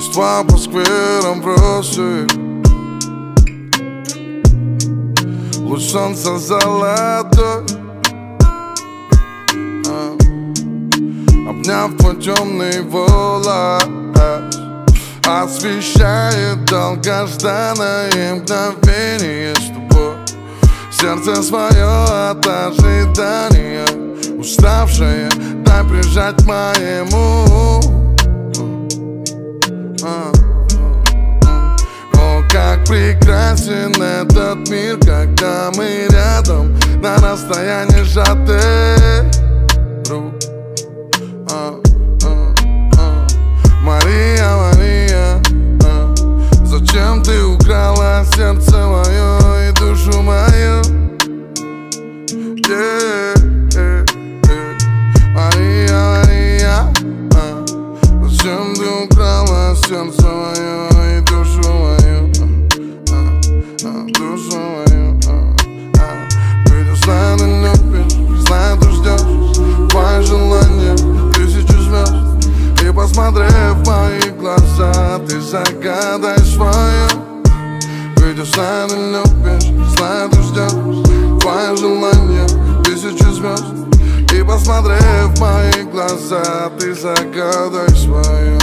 Существа по скверам бросит. Луч солнца золотой, обняв твой темный волос, освещает долгожданное мгновение с тобой. Сердце свое от ожидания, уставшее, дай прижать к моему. О, как прекрасен этот мир, когда мы рядом, на расстоянии сжатых рук. Мария, Мария, зачем ты украла сердце мое и душу мою? Мария, Мария, зачем ты украла сердце мое и душу мою? Душу мою. Ведь знаю, ты любишь, знаю, ты ждешь твои желания, тысячи звезд. И посмотрев в мои глаза, ты загадай свое. Ведь знаю, ты любишь, знаю, ты ждешь твои желания, тысячи звезд. И посмотрев в мои глаза, ты загадай свое.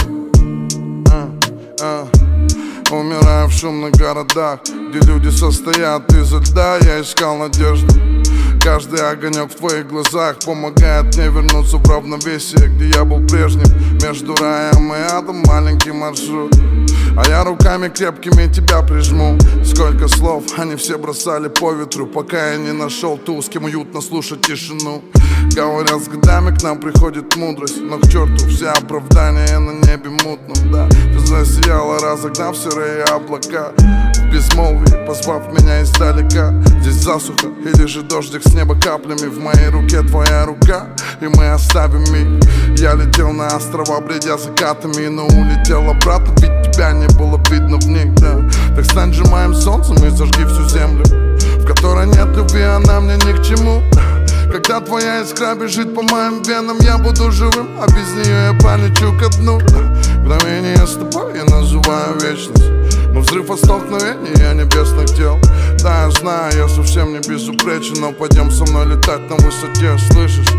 Умираю в шумных городах, где люди состоят изо льда. Я искал надежду. Каждый огонек в твоих глазах помогает мне вернуться в равновесие, где я был прежним. Между раем и адом маленький маршрут, а я руками крепкими тебя прижму. Сколько слов они все бросали по ветру, пока я не нашел ту, с кем уютно слушать тишину. Говорят, с годами к нам приходит мудрость, но к черту все оправдания на небе мутном. Да, ты засияла, разогнав серые облака в безмолвии, позвав меня издалека. Здесь засуха или же дождик с неба каплями, в моей руке твоя рука, и мы оставим миг. Я летел на острова, бредя закатами, но улетел обратно, ведь тебя не было видно в них, да. Так стань же моим солнцем и зажги всю землю, в которой нет любви, она мне ни к чему. Когда твоя искра бежит по моим венам, я буду живым, а без нее я полечу ко дну. Мгновение с тобой я называю вечность, но взрыв от столкновения небесных тел. Да, я знаю, я совсем не безупречен, но пойдем со мной летать на высоте, слышишь?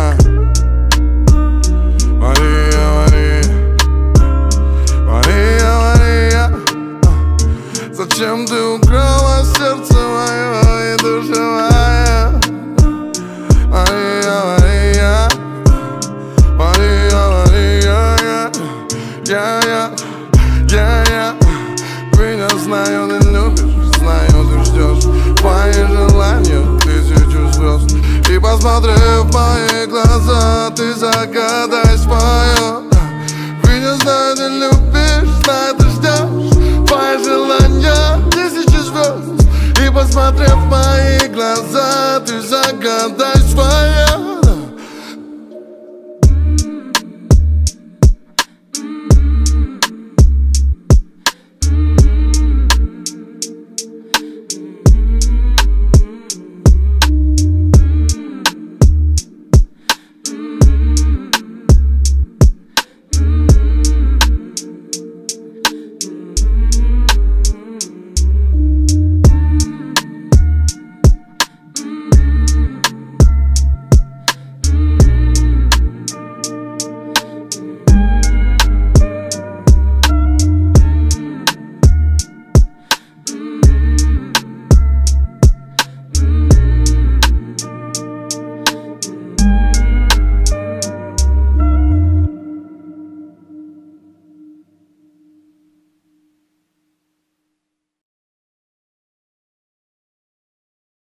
Мария, Мария, Мария, Мария, зачем ты украла сердце мое и душу мою? Мария, Мария, Мария, Мария, я меня знаю, ты любишь, знаю, ты ждешь мои желания, тысячу звезд. И посмотрев в мои глаза, ты загадай свое. Меня знаю, ты любишь, знаю, ты ждешь мои желания, тысячи звезд. И посмотрев в мои глаза, ты загадай